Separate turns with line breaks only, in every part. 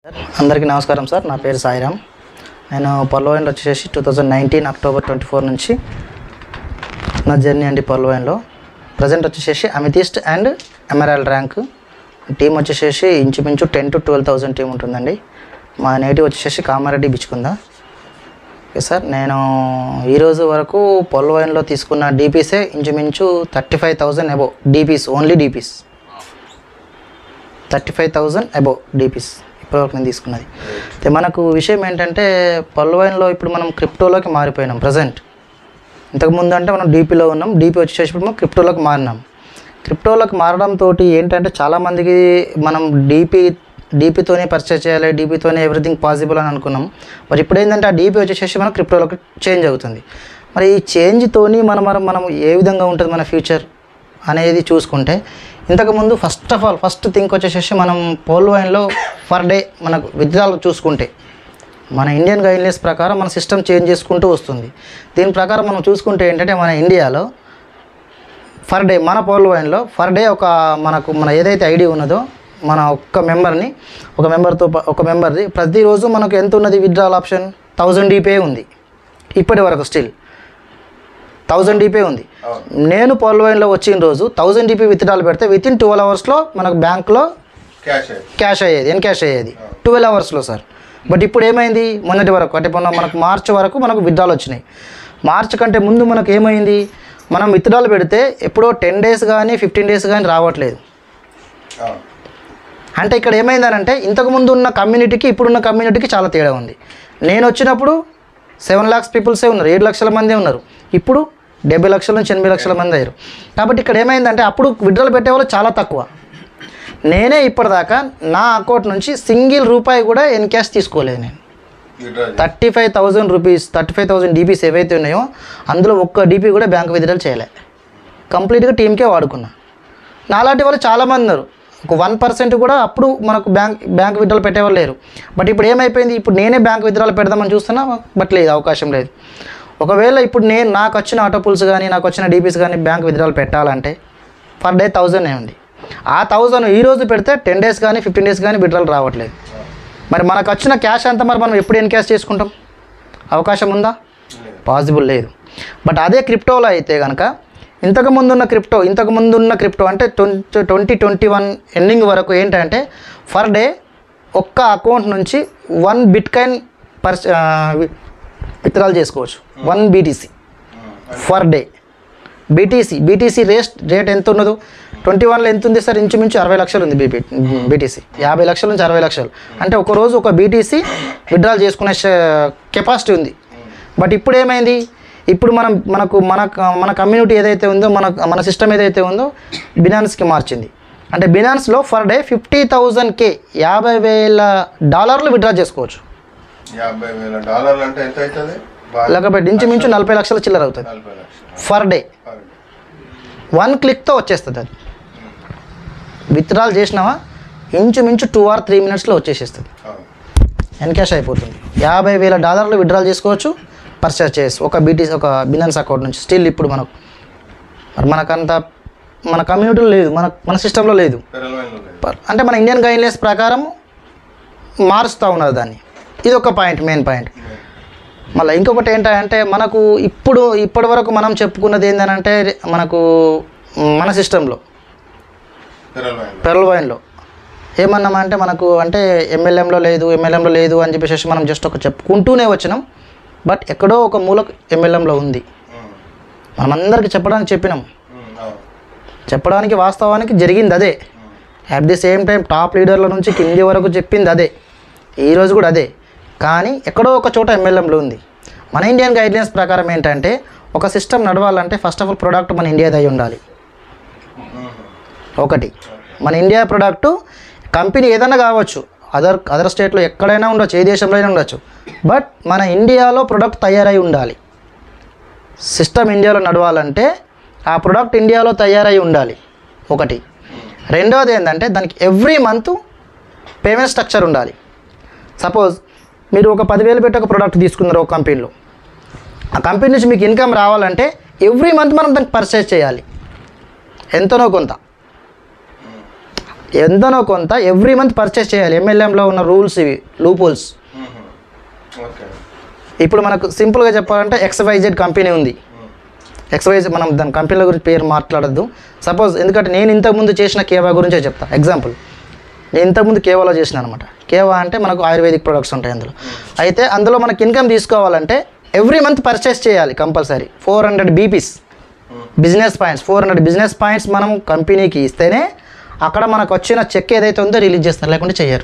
అందరికీ నమస్కారం సార్. నా పేరు సాయిరామ్. నేను పర్లోవైన్లో వచ్చేసి 2019 అక్టోబర్ 24 నుంచి నా జర్నీ అండి. పర్లోవైన్లో ప్రజెంట్ వచ్చేసి amethyst and emerald rank team వచ్చేసి ఇంచుమించు 10,000 to 12,000 టీం ఉంటుందండి. మా నేటివ్ వచ్చేసి కామారెడ్డి బిచ్చుకుందా. ఓకే సార్, నేను ఈరోజు వరకు పర్లోవైన్లో తీసుకున్న డీపీసే ఇంచుమించు 35,000 above DPs, only DPs 35,000 above DPs ఇప్పటివరకు నేను తీసుకున్నది. అయితే మనకు విషయం ఏంటంటే పర్లోవైన్లో ఇప్పుడు మనం క్రిప్టోలోకి మారిపోయినాం. ప్రజెంట్ ఇంతకుముందు అంటే మనం డీపీలో ఉన్నాం, డీపీ వచ్చేసి మనం క్రిప్టోలోకి మారినాం. క్రిప్టోలోకి మారడంతో ఏంటంటే చాలామందికి మనం డీపీతోనే పర్చేస్ చేయాలి, డీపీతోనే ఎవ్రీథింగ్ పాసిబుల్ అని అనుకున్నాం. మరి ఇప్పుడు ఏంటంటే ఆ డీపీ వచ్చేసి మనం క్రిప్టోలోకి చేంజ్ అవుతుంది. మరి ఈ చేంజ్తోని మనం ఏ విధంగా ఉంటుంది మన ఫ్యూచర్ అనేది చూసుకుంటే, ఇంతకుముందు ఫస్ట్ థింక్ వచ్చేసి మనం పర్లోవైన్లో పర్ డే మనకు విత్డ్రాల్ చూసుకుంటే మన ఇండియన్ గైడ్లైన్స్ ప్రకారం మన సిస్టమ్ చేంజ్ చేసుకుంటూ వస్తుంది. దీని ప్రకారం మనం చూసుకుంటే ఏంటంటే మన ఇండియాలో పర్ డే మన పర్లోవైన్లో పర్ డే మన ఏదైతే ఐడి ఉన్నదో మన ఒక మెంబర్ది ప్రతిరోజు మనకు ఎంత ఉన్నది విత్డ్రాల్ ఆప్షన్ 1000 డీపీ ఉంది. ఇప్పటి వరకు స్టిల్ 1000 డీపీ ఉంది. నేను పర్లోవైన్లో వచ్చిన రోజు 1000 డీపీ విత్డ్రాల్ పెడితే వితిన్ 12 అవర్స్లో మనకు బ్యాంక్లో క్యాష్ అయ్యేది, ఎన్క్యాష్ అయ్యేది 12 అవర్స్లో సార్. బట్ ఇప్పుడు ఏమైంది, మొన్నటి వరకు అంటే మనకు మార్చ్ వరకు మనకు విత్డ్రాల్ వచ్చినాయి. మార్చ్ కంటే ముందు మనకు ఏమైంది, మనం విత్డ్రాల్ పెడితే ఎప్పుడో 10 days కానీ 15 days కానీ రావట్లేదు. అంటే ఇక్కడ ఏమైందనంటే ఇంతకుముందు ఉన్న కమ్యూనిటీకి ఇప్పుడున్న కమ్యూనిటీకి చాలా తేడా ఉంది. నేను వచ్చినప్పుడు 7 lakhs పీపుల్సే ఉన్నారు, 7 లక్షల మందే ఉన్నారు. ఇప్పుడు 70 లక్షల నుంచి 80 లక్షల మంది అయ్యారు. కాబట్టి ఇక్కడ ఏమైందంటే అప్పుడు విత్డ్రాల్ పెట్టేవాళ్ళు చాలా తక్కువ. నేనే ఇప్పటిదాకా నా అకౌంట్ నుంచి సింగిల్ రూపాయి కూడా ఎన్క్యాష్ తీసుకోలేదు. నేను 35,000 రూపీస్ 35,000 డీపీస్ ఏవైతే ఉన్నాయో అందులో ఒక్క డీపీ కూడా బ్యాంక్ విత్డ్రాల్ చేయలే. కంప్లీట్గా టీంకే వాడుకున్నా. నాలాంటి వాళ్ళు చాలామంది ఉన్నారు. ఒక 1% కూడా అప్పుడు మనకు బ్యాంక్ విత్డ్రాల్ పెట్టేవాళ్ళు లేరు. బట్ ఇప్పుడు ఏమైపోయింది, ఇప్పుడు నేనే బ్యాంక్ విత్డ్రాల్ పెడదామని చూస్తున్నా, బట్ లేదు, అవకాశం లేదు. ఒకవేళ ఇప్పుడు నాకు వచ్చిన ఆటో పుల్స్ కానీ నాకు వచ్చిన డీపీస్ కానీ బ్యాంక్ విత్డ్రాల్ పెట్టాలంటే పర్ డే 1000 ఉంది. ఆ 1000 ఈరోజు పెడితే 10 days కానీ 15 days కానీ విత్డ్రాల్ రావట్లేదు. మరి మనకు వచ్చిన క్యాష్ అంతా మరి మనం ఎప్పుడు ఎన్క్యాష్ చేసుకుంటాం? అవకాశం ఉందా? పాసిబుల్ లేదు. బట్ అదే క్రిప్టోలో అయితే కనుక ఇంతకుముందున్న క్రిప్టో అంటే 2021 ఎండింగ్ వరకు ఏంటంటే పర్ డే ఒక్క అకౌంట్ నుంచి 1 బిట్కాయిన్ విత్డ్రాల్ చేసుకోవచ్చు. 1 BTC per day. BTC rate ఎంత ఉన్నదో 21లో ఎంత ఉంది సార్? ఇంచుమించు 60 లక్షలు ఉంది బీటీసీ. 50 లక్షల నుంచి 60 లక్షలు అంటే ఒకరోజు ఒక బీటీసీ విత్డ్రాల్ చేసుకునే కెపాసిటీ ఉంది. బట్ ఇప్పుడు ఏమైంది, ఇప్పుడు మన కమ్యూనిటీ ఏదైతే ఉందో మన సిస్టమ్ ఏదైతే ఉందో బినాన్స్కి మార్చింది. అంటే బినాన్స్లో పర్ డే 50,000 $50,000 విత్డ్రా చేసుకోవచ్చు.
$50,000 అంటే ఎంత అవుతుంది?
లేకపోతే ఇంచుమించు 40 లక్షల చిల్లర అవుతుంది పర్ డే. 1 క్లిక్తో వచ్చేస్తుంది. అది విత్డ్రాల్ చేసినావా ఇంచుమించు 2 or 3 minutesలో వచ్చేసేస్తుంది, ఎన్క్యాష్ అయిపోతుంది. $50,000 విత్డ్రాల్ చేసుకోవచ్చు, పర్చేస్ చేయొచ్చు ఒక బినాన్స్ అకౌంట్ నుంచి. స్టిల్ ఇప్పుడు మనకంత మన కమ్యూనిటీలో లేదు, మన సిస్టంలో లేదు. అంటే మన ఇండియన్ గైడ్లైన్స్ ప్రకారం మారుస్తూ ఉన్నారు దాన్ని. ఇది ఒక పాయింట్, మెయిన్ పాయింట్. మళ్ళీ ఇంకొకటి ఏంటంటే మనకు ఇప్పటి వరకు మనం చెప్పుకున్నది ఏంటంటే మనకు మన సిస్టంలో పర్లోవైన్లో ఏమన్నామంటే మనకు అంటే ఎంఎల్ఎంలో లేదు అని చెప్పేసి మనం జస్ట్ చెప్పుకుంటూనే వచ్చినాం. బట్ ఎక్కడో ఒక మూలకు ఎంఎల్ఎంలో ఉంది. మనం అందరికీ చెప్పడానికి వాస్తవానికి జరిగింది అదే. At the same time top లీడర్ల నుంచి కింది వరకు చెప్పింది అదే, ఈరోజు కూడా అదే. కానీ ఎక్కడో ఒక చోట ఎంఎల్ఎంలో ఉంది. మన ఇండియన్ గైడ్లైన్స్ ప్రకారం ఏంటంటే ఒక సిస్టమ్ నడవాలంటే ఫస్ట్ ఆఫ్ ఆల్ ప్రోడక్ట్ మన ఇండియాది అయి ఉండాలి. ఒకటి మన ఇండియా ప్రోడక్టు, కంపెనీ ఏదైనా కావచ్చు, అదర్ స్టేట్లో ఎక్కడైనా ఉండొచ్చు, ఏ దేశంలో అయినా ఉండొచ్చు. బట్ మన ఇండియాలో ప్రోడక్ట్ తయారై ఉండాలి. సిస్టమ్ ఇండియాలో నడవాలంటే ఆ ప్రోడక్ట్ ఇండియాలో తయారై ఉండాలి ఒకటి. రెండవది ఏంటంటే దానికి ఎవ్రీ మంత్ పేమెంట్ స్ట్రక్చర్ ఉండాలి. సపోజ్ మీరు ఒక 10,000 పెట్టి ఒక ప్రోడక్ట్ తీసుకున్నారు ఒక కంపెనీలో, ఆ కంపెనీ నుంచి మీకు ఇన్కమ్ రావాలంటే ఎవ్రీ మంత్ మనం దానికి పర్చేస్ చేయాలి ఎంతనో కొంత. ఎంతనో కొంత ఎవ్రీ మంత్ పర్చేస్ చేయాలి. ఎంఎల్ఎంలో ఉన్న రూల్స్ ఇవి, లూప్ హోల్స్.
ఓకే.
ఇప్పుడు మనకు సింపుల్గా చెప్పాలంటే XYZ కంపెనీ ఉంది. XYZ మనం దాని కంపెనీల గురించి పేరు మాట్లాడద్దు. సపోజ్ ఎందుకంటే నేను ఇంతకుముందు చేసిన కేవా గురించే చెప్తా. ఎగ్జాంపుల్, నేను ఇంతకుముందు కేవాలో చేసిన అనమాట. కేవా అంటే మనకు ఆయుర్వేదిక్ ప్రొడక్ట్స్ ఉంటాయి అందులో. అయితే అందులో మనకి ఇన్కమ్ తీసుకోవాలంటే ఎవ్రీ మంత్ పర్చేస్ చేయాలి compulsory. 400 BPs business points, 400 business points మనం కంపెనీకి ఇస్తేనే అక్కడ మనకు వచ్చిన చెక్ ఏదైతే ఉందో రిలీజ్ చేస్తారు, లేకుంటే చేయరు.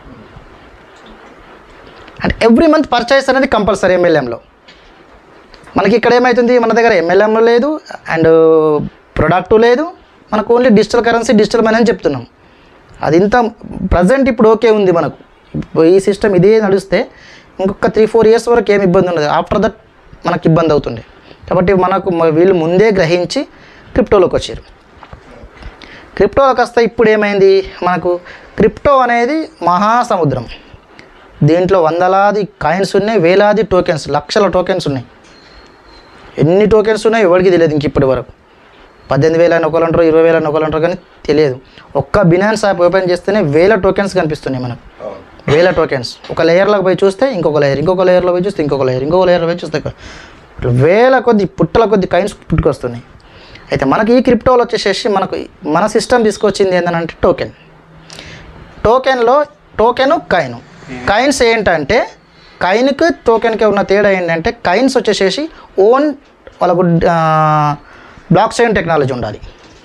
అంటే ఎవ్రీ మంత్ పర్చేస్ అనేది కంపల్సరీ ఎంఎల్ఎంలో. మనకి ఇక్కడ ఏమవుతుంది, మన దగ్గర ఎంఎల్ఎం లేదు అండ్ ప్రొడక్ట్ లేదు, మనకు only digital currency, digital money అని చెప్తున్నాం. అది ఇంత ప్రజెంట్ ఇప్పుడు ఓకే ఉంది మనకు. ఈ సిస్టమ్ ఇదే నడిస్తే ఇంకొక 3-4 years వరకు ఏమి ఇబ్బంది ఉండదు. ఆఫ్టర్ దట్ మనకు ఇబ్బంది అవుతుంది. కాబట్టి మనకు వీళ్ళు ముందే గ్రహించి క్రిప్టోలోకి వచ్చారు. క్రిప్టోలోకి వస్తే ఇప్పుడు ఏమైంది, మనకు క్రిప్టో అనేది మహాసముద్రం. దీంట్లో వందలాది కాయిన్స్ ఉన్నాయి, వేలాది టోకెన్స్, లక్షల టోకెన్స్ ఉన్నాయి. ఎన్ని టోకెన్స్ ఉన్నాయి ఎవరికి తెలియదు ఇంక ఇప్పటి వరకు. 18,000 అని ఒకరు అంటారు, 20,000 అని ఒకరు అంటారు, కానీ తెలియదు. ఒక్క బినాన్స్ యాప్ ఓపెన్ చేస్తేనే 1000 టోకెన్స్ కనిపిస్తున్నాయి మనకు. 1000 టోకెన్స్. ఒక లేయర్లోకి పోయి చూస్తే ఇంకొక లేయర్, ఇంకొక లేయర్లో పోయి చూస్తే ఇంకొక లేయర్, ఇంకొక లేయర్లో పోయి చూస్తే ఇట్లా 1000 కొద్ది పుట్టల కొద్ది కాయిన్స్ పుట్టుకొస్తున్నాయి. అయితే మనకి ఈ క్రిప్టోలో వచ్చేసేసి మనకు మన సిస్టమ్ తీసుకొచ్చింది ఏంటంటే టోకెన్. టోకెన్లో కాయిన్స్ ఏంటంటే కాయిన్కి టోకెన్కి ఉన్న తేడా ఏంటంటే కాయిన్స్ వచ్చేసేసి ఓన్ వాళ్ళకు బ్లాక్ చైన్ టెక్నాలజీ ఉండాలి.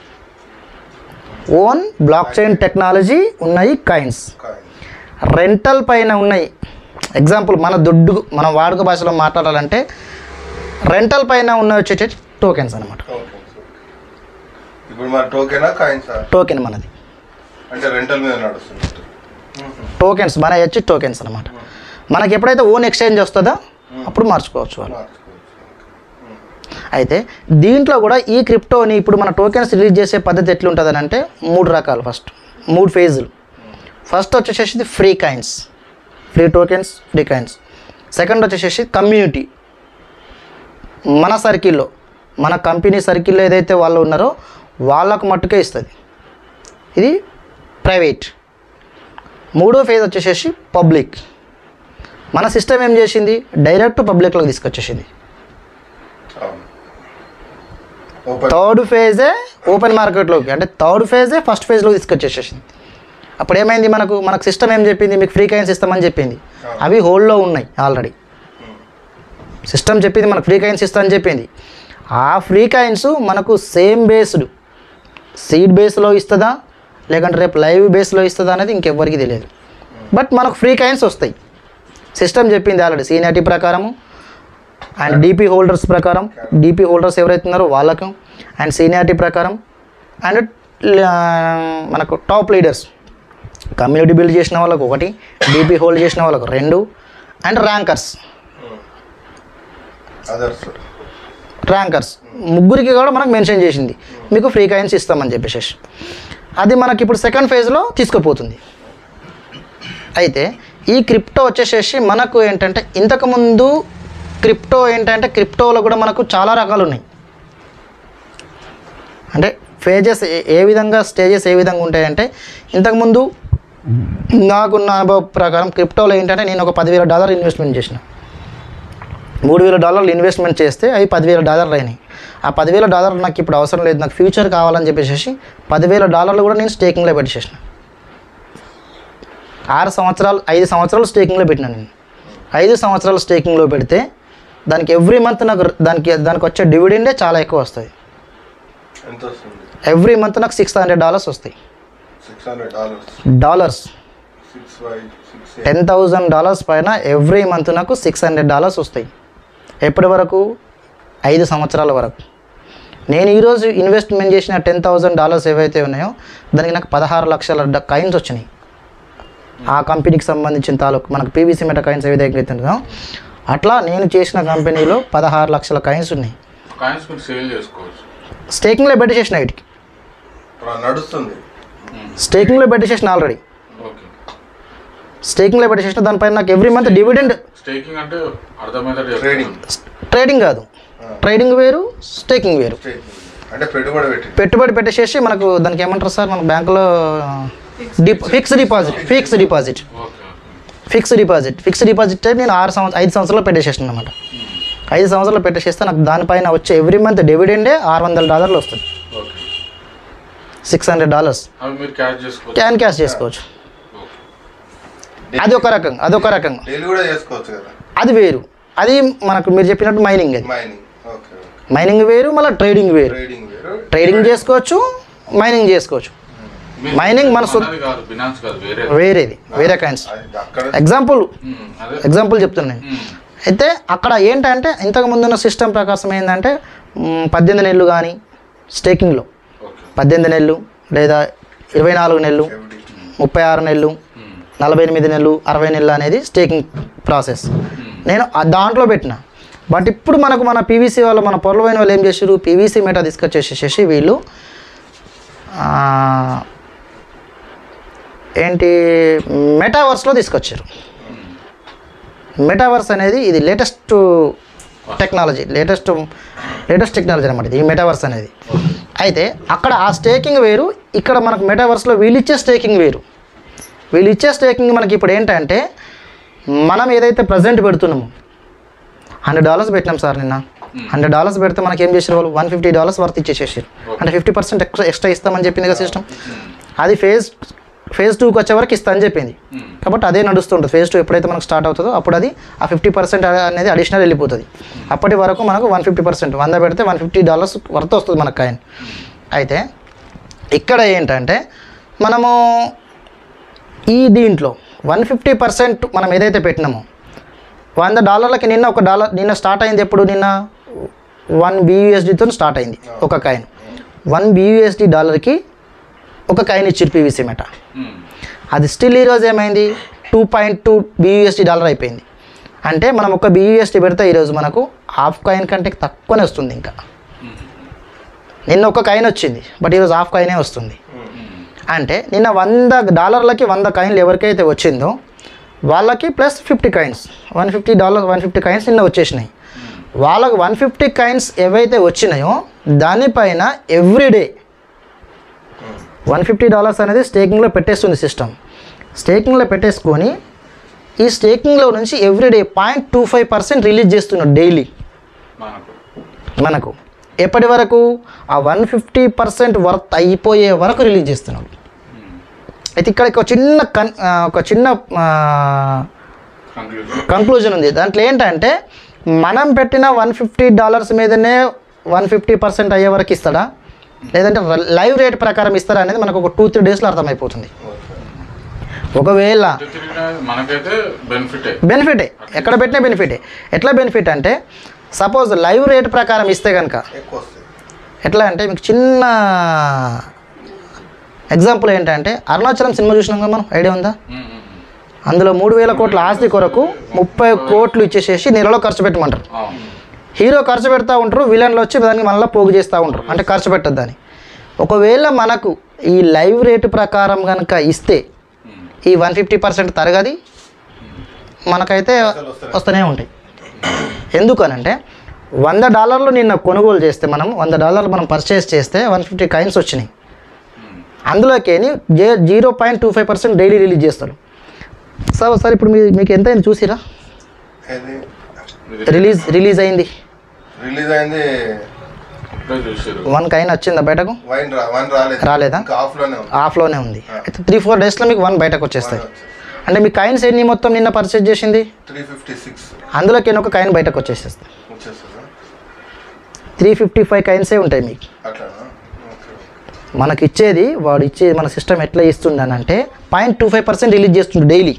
ఓన్ బ్లాక్ చైన్ టెక్నాలజీ ఉన్నాయి కాయిన్స్. రెంటల్ పైన ఉన్నాయి. ఎగ్జాంపుల్ మన దుడ్డు మనం వాడుక భాషలో మాట్లాడాలంటే రెంటల్ పైన ఉన్న వచ్చేసి టోకెన్స్ అనమాట.
ఇప్పుడు మన టోకెనా కాయిన్సా?
టోకెన్ మనది,
అంటే రెంటల్ మీద నడుస్తుంది.
టోకెన్స్ మన వచ్చి టోకెన్స్ అనమాట. మనకి ఎప్పుడైతే ఓన్ ఎక్స్చేంజ్ వస్తుందో అప్పుడు మార్చుకోవచ్చు వాళ్ళు. అయితే దీంట్లో కూడా ఈ క్రిప్టోని ఇప్పుడు మన టోకెన్స్ రిలీజ్ చేసే పద్ధతి ఎట్లుంటుందని అంటే 3 రకాలు. ఫస్ట్ 3 ఫేజులు. ఫస్ట్ వచ్చేసేసి free coins, free tokens, free coins. Second వచ్చేసేసి కమ్యూనిటీ, మన సర్కిల్లో, మన కంపెనీ సర్కిల్లో ఏదైతే వాళ్ళు ఉన్నారో వాళ్ళకు మట్టుకే ఇస్తుంది. ఇది ప్రైవేట్. 3వ ఫేజ్ వచ్చేసేసి పబ్లిక్. మన సిస్టమ్ ఏం చేసింది, డైరెక్ట్ పబ్లిక్లోకి తీసుకొచ్చేసింది. థర్డ్ ఫేజే ఓపెన్ మార్కెట్లోకి, అంటే థర్డ్ ఫేజే ఫస్ట్ ఫేజ్లోకి తీసుకొచ్చేసేసింది. అప్పుడు ఏమైంది, మనకు సిస్టమ్ ఏం చెప్పింది, మీకు ఫ్రీ కాయిన్స్ ఇస్తామని చెప్పింది. అవి హోల్డ్లో ఉన్నాయి ఆల్రెడీ. సిస్టమ్ చెప్పింది మనకు ఫ్రీ కాయిన్స్ ఇస్తామని చెప్పింది. ఆ ఫ్రీ కాయిన్స్ మనకు సేమ్ బేస్డ్ సీడ్ బేస్లో ఇస్తుందా లేకంటే రేపు లైవ్ బేస్లో ఇస్తుందా అనేది ఇంకెవ్వరికి తెలియదు. బట్ మనకు ఫ్రీ కాయిన్స్ వస్తాయి. సిస్టమ్ చెప్పింది ఆల్రెడీ సీనియారిటీ ప్రకారము అండ్ డీపీ హోల్డర్స్ ప్రకారం. డీపీ హోల్డర్స్ ఎవరైతే ఉన్నారో వాళ్ళకు అండ్ సీనియారిటీ ప్రకారం అండ్ మనకు టాప్ లీడర్స్, కమ్యూనిటీ బిల్డ్ చేసిన వాళ్ళకు 1, డీపీ హోల్డ్ చేసిన వాళ్ళకు 2 అండ్ ర్యాంకర్స్ ముగ్గురికి కూడా మనకు మెన్షన్ చేసింది మీకు ఫ్రీ కాయిన్స్ ఇస్తామని చెప్పేసి. అది మనకి ఇప్పుడు సెకండ్ ఫేజ్లో తీసుకుపోతుంది. అయితే ఈ క్రిప్టో వచ్చేసేసి మనకు ఏంటంటే ఇంతకుముందు క్రిప్టో ఏంటంటే క్రిప్టోలో కూడా మనకు చాలా రకాలు ఉన్నాయి. అంటే ఫేజెస్ ఏ విధంగా, స్టేజెస్ ఏ విధంగా ఉంటాయంటే ఇంతకుముందు నాకున్న అనుభవం ప్రకారం క్రిప్టోలో ఏంటంటే నేను ఒక $10,000 ఇన్వెస్ట్మెంట్ చేసిన. $3,000 ఇన్వెస్ట్మెంట్ చేస్తే అవి $10,000 అయినాయి. ఆ $10,000 నాకు ఇప్పుడు అవసరం లేదు, నాకు ఫ్యూచర్ కావాలని చెప్పేసి $10,000 కూడా నేను స్టేకింగ్లో పెట్టేసేసిన. 5 సంవత్సరాలు స్టేకింగ్లో పెట్టినా నేను. 5 సంవత్సరాలు స్టేకింగ్లో పెడితే దానికి ఎవ్రీ మంత్ నాకు దానికి వచ్చే డివిడెండే చాలా ఎక్కువ వస్తుంది. ఎవ్రీ మంత్ నాకు $600 వస్తాయి. $600 $10,000 పైన ఎవ్రీ మంత్ నాకు $600 వస్తాయి. ఎప్పటి వరకు? 5 సంవత్సరాల వరకు. నేను ఈరోజు ఇన్వెస్ట్మెంట్ చేసిన $10,000 ఏవైతే ఉన్నాయో దానికి నాకు 16 లక్షల కాయిన్స్ వచ్చినాయి. ఆ కంపెనీకి సంబంధించిన తాలూకు మనకు పీవీసీ మెటా కాయిన్స్ ఏదైతే ఉంటుందో అట్లా నేను చేసిన కంపెనీలో 16 లక్షల కాయిన్స్ ఉన్నాయి. స్టేకింగ్లో పెట్టేసేసిన వీటికి, స్టేకింగ్లో పెట్టేసేసిన ఆల్రెడీ. స్టేకింగ్లో పెట్టేసేసిన దానిపైన నాకు ఎవ్రీ మంత్ డివిడెండ్. ట్రేడింగ్ కాదు, ట్రేడింగ్ వేరు, స్టేకింగ్ వేరు.
అంటే పెట్టుబడి
పెట్టేసేసి మనకు దానికి ఏమంటారు సార్, మన బ్యాంకులో ఫిక్స్డ్ డిపాజిట్ నేను 5 సంవత్సరాలు పెట్టేసేసాను అనమాట. 5 సంవత్సరాలు పెట్టేసేస్తే నాకు దానిపైన వచ్చే ఎవ్రీ మంత్ డివిడెండే $600 వస్తుంది. $600 క్యాష్ చేసుకోవచ్చు. అదొక రకంగా అది వేరు. అది మనకు మీరు చెప్పినట్టు మైనింగ్, అది మైనింగ్ వేరు, మళ్ళీ ట్రేడింగ్ వేరు. ట్రేడింగ్ చేసుకోవచ్చు, మైనింగ్ చేసుకోవచ్చు. మైనింగ్ మన వేరేది, వేరే కైండ్స్. ఎగ్జాంపుల్ చెప్తున్నాను. అయితే అక్కడ ఏంటంటే ఇంతకు ముందున్న సిస్టమ్ ప్రకారం ఏంటంటే 18 నెలలు కానీ స్టేకింగ్లో 18 నెలలు లేదా 24 నెలలు, 36 నెలలు, 48 నెలలు, 60 నెలలు అనేది స్టేకింగ్ ప్రాసెస్. నేను దాంట్లో పెట్టిన. బట్ ఇప్పుడు మనకు మన పీవీసీ వాళ్ళు, మన పొరలైన వాళ్ళు ఏం చేసారు, పీవీసీ మెటా తీసుకొచ్చేసేసి వీళ్ళు ఏంటి మెటావర్స్లో తీసుకొచ్చారు. మెటావర్స్ అనేది ఇది లేటెస్ట్ టెక్నాలజీ అనమాట ఇది, ఈ మెటావర్స్ అనేది. అయితే అక్కడ ఆ స్టేకింగ్ వేరు, ఇక్కడ మనకు మెటావర్స్లో వీళ్ళు ఇచ్చే స్టేకింగ్ వేరు. వీళ్ళు ఇచ్చే స్టేకింగ్ మనకి ఇప్పుడు ఏంటంటే మనం ఏదైతే ప్రజెంట్ పెడుతున్నామో $100 పెట్టినాం సార్ నిన్న. $100 పెడితే మనకి ఏం చేసారు వాళ్ళు $150 వర్త్ ఇచ్చేసేసారు. అంటే 50% ఎక్స్ట్రా ఇస్తామని చెప్పింది కదా సిస్టమ్. అది ఫేజ్ 2కి వచ్చే వరకు ఇస్తా అని చెప్పింది. కాబట్టి అదే నడుస్తుంటుంది. ఫేజ్ 2 ఎప్పుడైతే మనకు స్టార్ట్ అవుతుందో అప్పుడు అది ఆ 50% అనేది అడిషనల్ వెళ్ళిపోతుంది. అప్పటి వరకు మనకు 150%, 100 పెడితే $150 వర్త్ వస్తుంది మనకు కాయిన్. అయితే ఇక్కడ ఏంటంటే మనము ఈ దీంట్లో 150% మనం ఏదైతే పెట్టినామో $100కి నిన్న స్టార్ట్ అయింది. ఎప్పుడు నిన్న $1 BUSDతో స్టార్ట్ అయింది ఒక కాయిన్. $1 BUSD ఒక కాయిన్ ఇచ్చారు పీవీసీ మెటా. అది స్టిల్ ఈరోజు ఏమైంది $2.2 BUSD అయిపోయింది. అంటే మనం ఒక BUSD పెడితే ఈరోజు మనకు హాఫ్ కాయిన్ కంటే తక్కువనే వస్తుంది. ఇంకా నిన్న ఒక కాయిన్ వచ్చింది, బట్ ఈరోజు హాఫ్ కాయినే వస్తుంది. అంటే నిన్న $100కి 100 కాయిన్లు ఎవరికైతే వచ్చిందో వాళ్ళకి ప్లస్ 50 కాయిన్స్, $150 కాయిన్స్ నిన్న వచ్చేసినాయి. వాళ్ళకు 150 కాయిన్స్ ఏవైతే వచ్చినాయో దానిపైన ఎవ్రీడే $150 అనేది స్టేకింగ్లో పెట్టేస్తుంది సిస్టమ్. స్టేకింగ్లో పెట్టేసుకొని ఈ స్టేకింగ్లో నుంచి ఎవ్రీడే 0.25% రిలీజ్ చేస్తున్నాడు డైలీ మనకు. ఎప్పటి వరకు ఆ 150% వర్త్ అయిపోయే వరకు రిలీజ్ చేస్తున్నాడు. అయితే ఇక్కడ ఒక చిన్న కంక్లూజన్ ఉంది. దాంట్లో ఏంటంటే మనం పెట్టిన $150 మీదనే 150% అయ్యే వరకు ఇస్తాడా, లేదంటే లైవ్ రేట్ ప్రకారం ఇస్తారా అనేది మనకు ఒక 2-3 డేస్లో అర్థమైపోతుంది. ఒకవేళ బెనిఫిటే, ఎక్కడ పెట్టినా బెనిఫిటే. ఎట్లా బెనిఫిట్ అంటే సపోజ్ లైవ్ రేట్ ప్రకారం ఇస్తే కనుక ఎట్లా అంటే మీకు చిన్న ఎగ్జాంపుల్ ఏంటంటే అరుణాచలం సినిమా చూసినాం కదా మనం, ఐడియా ఉందా? అందులో 3,000 కోట్ల ఆస్తి కొరకు 30 కోట్లు ఇచ్చేసేసి నెలలో ఖర్చు పెట్టమంటారు. హీరో ఖర్చు పెడతా ఉంటారు, విలన్లు వచ్చి దానికి మళ్ళీ పోగు చేస్తూ ఉంటారు, అంటే ఖర్చు పెట్టద్దని. ఒకవేళ మనకు ఈ లైవ్ రేటు ప్రకారం కనుక ఇస్తే ఈ 150% తరగది మనకైతే వస్తూనే ఉంటాయి. ఎందుకనంటే $100 నిన్న కొనుగోలు చేస్తే మనం $100 మనం పర్చేస్ చేస్తే 150 కాయిన్స్ వచ్చినాయి. అందులోకి 0.25% డైలీ రిలీజ్ చేస్తాడు. సార్ ఇప్పుడు మీకు ఎంత అయింది చూసిరా? రిలీజ్ అయింది 1 కాయిన్ వచ్చిందా బయటకు? రాలేదా? ఆఫ్లోనే ఉంది. అయితే 3-4 డేస్లో మీకు 1 బయటకు వచ్చేస్తాయి. అంటే మీ కాయిన్స్ ఎన్ని మొత్తం నిన్న పర్చేజ్ చేసింది? 356. అందులోకి ఒక కాయిన్ బయటకు వచ్చేసేస్తాయి. 355 కాయిన్సే ఉంటాయి మీకు. మనకి ఇచ్చేది మన సిస్టమ్ ఎట్లా ఇస్తుంది అని అంటే 0.25% రిలీజ్ చేస్తుంది డైలీ.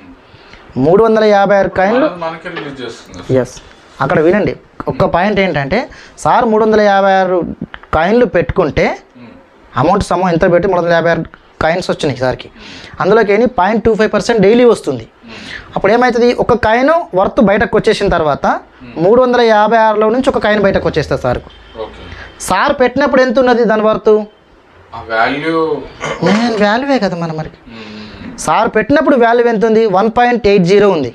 356 కాయిన్లు. ఎస్, అక్కడ వినండి. ఒక్క పాయింట్ ఏంటంటే సార్ 356 కాయిన్లు పెట్టుకుంటే అమౌంట్ ఎంత పెట్టి 356 కాయిన్స్ వచ్చినాయి సార్కి. అందులోకి 0.25% డైలీ వస్తుంది. అప్పుడు ఏమవుతుంది, ఒక కాయిన్ వర్త్ బయటకు వచ్చేసిన తర్వాత 356లో నుంచి ఒక కాయిన్ బయటకు వచ్చేస్తుంది సార్కు. సార్ పెట్టినప్పుడు ఎంత ఉన్నది దాని వర్త్? వాల్యూవే కదా మరి. సార్ పెట్టినప్పుడు వాల్యూ ఎంత ఉంది? 1.80 ఉంది.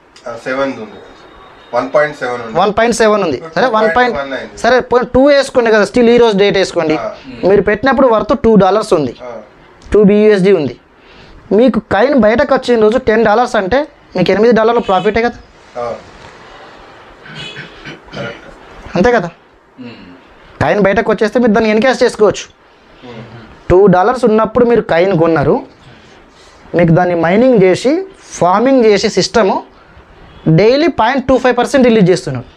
1.7 ఉంది. సరే 1. సరే 2 వేసుకోండి కదా, స్టిల్ ఈ రోజు డేట్ వేసుకోండి. మీరు పెట్టినప్పుడు వర్త్ $2 ఉంది, 2 BUSD ఉంది. మీకు కాయిన్ బయటకు వచ్చిన రోజు $10 అంటే మీకు $8 ప్రాఫిటే కదా, అంతే కదా. కాయిన్ బయటకు వచ్చేస్తే మీరు దాన్ని ఎన్కాష్ చేసుకోవచ్చు. $2 ఉన్నప్పుడు మీరు కాయిన్ కొన్నారు, మీకు దాన్ని మైనింగ్ చేసి ఫార్మింగ్ చేసి సిస్టము డైలీ 0.25% రిలీజ్ చేస్తున్నారు.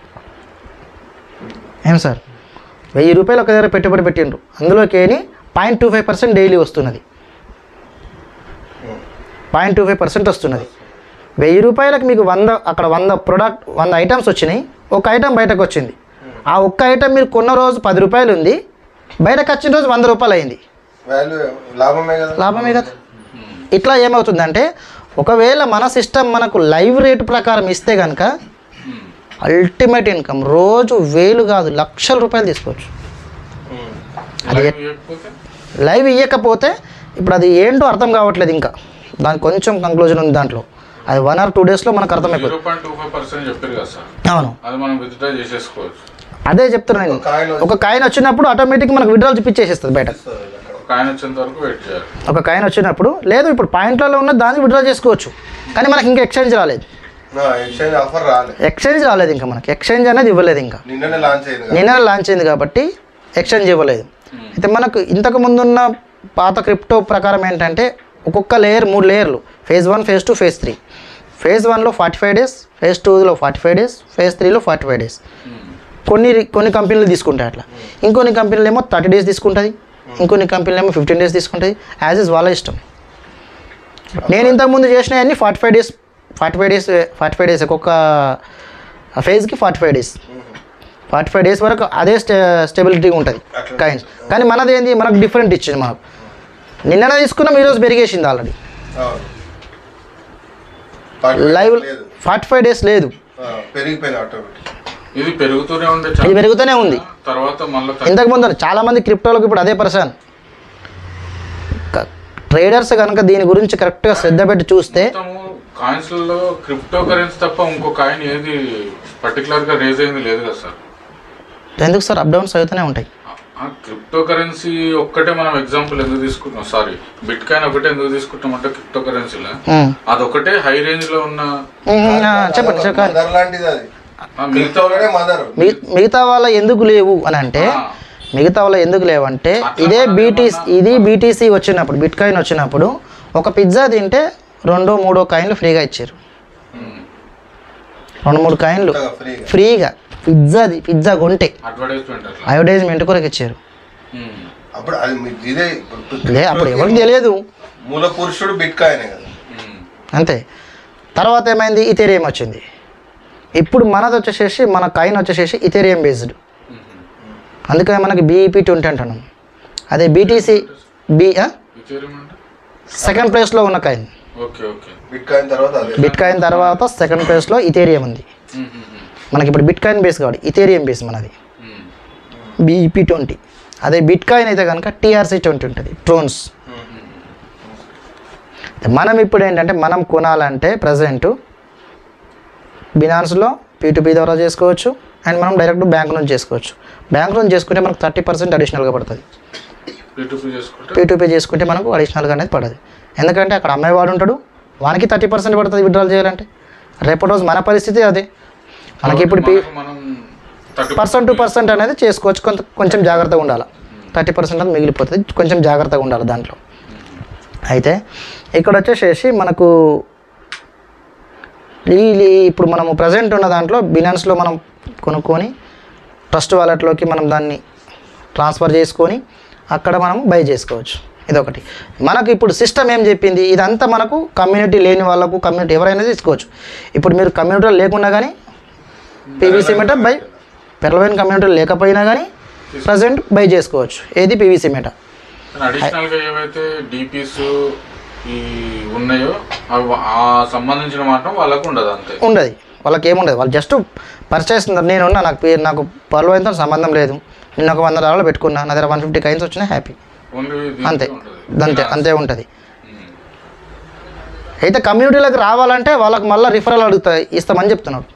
ఏం సార్, ₹1000 ఒక దగ్గర పెట్టుబడి పెట్టిండ్రు, అందులోకి 0.25% డైలీ వస్తున్నది, 0.25% వస్తున్నది. ₹1000 మీకు 100 అక్కడ 100 ఐటమ్స్ వచ్చినాయి, ఒక ఐటమ్ బయటకు వచ్చింది. ఆ ఒక్క ఐటమ్ మీరు కొన్న రోజు ₹10 ఉంది, బయటకు వచ్చిన రోజు ₹100 అయింది, లాభమే కదా. ఇట్లా ఏమవుతుందంటే ఒకవేళ మన సిస్టమ్ మనకు లైవ్ రేట్ ప్రకారం ఇస్తే కనుక అల్టిమేట్ ఇన్కమ్ రోజు 1000 కాదు ₹1,00,000 తీసుకోవచ్చు. అది లైవ్ ఇవ్వకపోతే ఇప్పుడు అది ఏంటో అర్థం కావట్లేదు, ఇంకా దానికి కొంచెం కంక్లూజన్ ఉంది దాంట్లో. అది 1 or 2 daysలో మనకు అర్థమైపోతుంది. అవును, అదే చెప్తున్నాను నేను. ఒక కాయిన్ వచ్చినప్పుడు ఆటోమేటిక్ మనకు విడ్రాల్ చూపించేసేస్తుంది బయట. ఒక కాయిన్ వచ్చినప్పుడు లేదు, ఇప్పుడు పాయింట్లలో ఉన్న దాన్ని విడ్రా చేసుకోవచ్చు, కానీ మనకి ఇంకా ఎక్స్చేంజ్ రాలేదు. ఎక్స్చేంజ్ రాలేదు ఇంకా మనకి, ఎక్స్చేంజ్ అనేది ఇవ్వలేదు, ఇంకా నిన్ననే లాంచ్ అయింది కాబట్టి ఎక్స్చేంజ్ ఇవ్వలేదు. అయితే మనకు ఇంతకు ముందున్న పాత క్రిప్టో ప్రకారం ఏంటంటే ఒక్కొక్క లేయర్ 3 లేయర్లు, phase 1, phase 2, phase 3. phase 1లో 45 days, phase 2లో 45 days, phase 3లో 45 days. కొన్ని కంపెనీలు తీసుకుంటాయి అట్లా, ఇంకొన్ని కంపెనీలు ఏమో 30 days తీసుకుంటుంది, ఇంకొన్ని కంపెనీలు ఏమో 15 days తీసుకుంటుంది. యాజ్ ఇస్ వాళ్ళ ఇష్టం. నేను ఇంతకుముందు చేసినవన్నీ 45 days ఒక్కొక్క ఫేజ్కి 45 days. 45 days వరకు అదే స్టెబిలిటీగా ఉంటుంది కాయిన్స్. కానీ మనది ఏంది, మనకు డిఫరెంట్ ఇచ్చింది. మనకు నిన్ననే తీసుకున్నాం, ఈరోజు పెరిగేసింది ఆల్రెడీ. లైవ్ 45 days లేదు,
ఇది
పెరుగుతూనే ఉంది. ఇంతకుముందు చాలామంది క్రిప్టోలకు ఇప్పుడు అదే పర్సన్. ట్రేడర్స్ కనుక దీని గురించి కరెక్ట్గా శ్రద్ధ పెట్టి చూస్తే
కాయిన్స్లలో క్రిప్టో కరెన్సీ తప్ప ఇంకో కాయిన్ ఏది పర్టికులర్గా రేజ్ అయింది లేదు కదా సార్.
ఎందుకు సార్, అప్ డౌన్స్ అవుతూనే ఉంటాయి.
క్రిప్టో కరెన్సీ ఒక్కటే మనం ఎగ్జాంపుల్ ఎందుకు తీసుకుంటున్నాం, సారీ బిట్ కాయిన్ ఒకటే ఎందుకు తీసుకుంటాం అంటే క్రిప్టో కరెన్సీలో అదొకటే హై రేంజ్ లో ఉన్న.
చెప్పండి, మిగతా వాళ్ళ ఎందుకు లేవు అని అంటే, మిగతా వాళ్ళ ఎందుకు లేవంటే ఇది బీటీసీ వచ్చినప్పుడు, బిట్ కాయిన్ వచ్చినప్పుడు ఒక పిజ్జా తింటే 2-3 కాయిన్లు ఫ్రీగా ఇచ్చారు. 2-3 కాయిన్లు ఫ్రీగా పిజ్జా కొంటే అడ్వర్టైజ్మెంట్ కొరకు ఇచ్చారు. అప్పుడు ఎవరికి తెలియదు, అంతే. తర్వాత ఏమైంది, ఇథేరియం వచ్చింది. ఇప్పుడు మనది వచ్చేసేసి మన కాయిన్ వచ్చేసేసి ఇథేరియం బేస్డ్, అందుకని మనకి BEP20 అంటున్నాం. అదే BTC సెకండ్ ప్లేస్లో ఉన్న కాయిన్. బిట్ కాయిన్ తర్వాత సెకండ్ ప్లేస్లో ఇథేరియం ఉంది. మనకి ఇప్పుడు బిట్ కాయిన్ బేస్ కాబట్టి ఇథేరియం బేస్ మనది BEP20. అదే బిట్ కాయిన్ అయితే కనుక TRC20 ఉంటుంది, ట్రోన్స్. మనం ఇప్పుడు ఏంటంటే మనం కొనాలంటే ప్రజెంటు బినాన్స్లో P2P ద్వారా చేసుకోవచ్చు, అండ్ మనం డైరెక్ట్ బ్యాంక్ నుంచి చేసుకోవచ్చు. బ్యాంక్ నుంచి చేసుకుంటే మనకు 30% అడిషనల్గా పడుతుంది. P2P చేసుకుంటే మనకు అడిషనల్గా అనేది పడదు, ఎందుకంటే అక్కడ అమ్మేవాడు ఉంటాడు, వానికి 30% పడుతుంది విత్డ్రాల్ చేయాలంటే. రేపటి రోజు మన పరిస్థితి అదే, మనకి ఇప్పుడు 1% అనేది చేసుకోవచ్చు. కొంచెం జాగ్రత్తగా ఉండాలి, 30% అనేది మిగిలిపోతుంది, కొంచెం జాగ్రత్తగా ఉండాలి దాంట్లో. అయితే ఇక్కడ వచ్చేసేసి మనకు ఇప్పుడు మనము ప్రజెంట్ ఉన్న దాంట్లో బినాన్స్లో మనం కొనుక్కొని ట్రస్ట్ వాలెట్లోకి మనం దాన్ని ట్రాన్స్ఫర్ చేసుకొని అక్కడ మనం బై చేసుకోవచ్చు. ఇదొకటి. మనకు ఇప్పుడు సిస్టమ్ ఏం చెప్పింది, ఇదంతా మనకు కమ్యూనిటీ లేని వాళ్ళకు, కమ్యూనిటీ ఎవరైనా తీసుకోవచ్చు. ఇప్పుడు మీరు కమ్యూనిటీలో లేకున్నా కానీ PVC మెటా బై, పెరలవైన కమ్యూనిటీలో లేకపోయినా కానీ ప్రజెంట్ బై చేసుకోవచ్చు. ఏది PVC మెటా.
అడిషనల్గా ఏవైతే DPs ఈ ఉన్నాయో అవి ఆ సంబంధించిన మాత్రం వాళ్ళకు ఉండదు, అంతే
ఉండదు. వాళ్ళకి ఏముండదు, వాళ్ళు జస్ట్ పర్చేస్. నేనున్నా, నాకు పర్లవైనతో సంబంధం లేదు, నేను ఒక $100 పెట్టుకున్నా, నా దగ్గర 150 కాయిన్స్ వచ్చినా హ్యాపీ, అంతే అంతే ఉంటుంది. అయితే కమ్యూనిటీలోకి రావాలంటే వాళ్ళకి మళ్ళీ రిఫరల్ ఇస్తామని చెప్తున్నారు.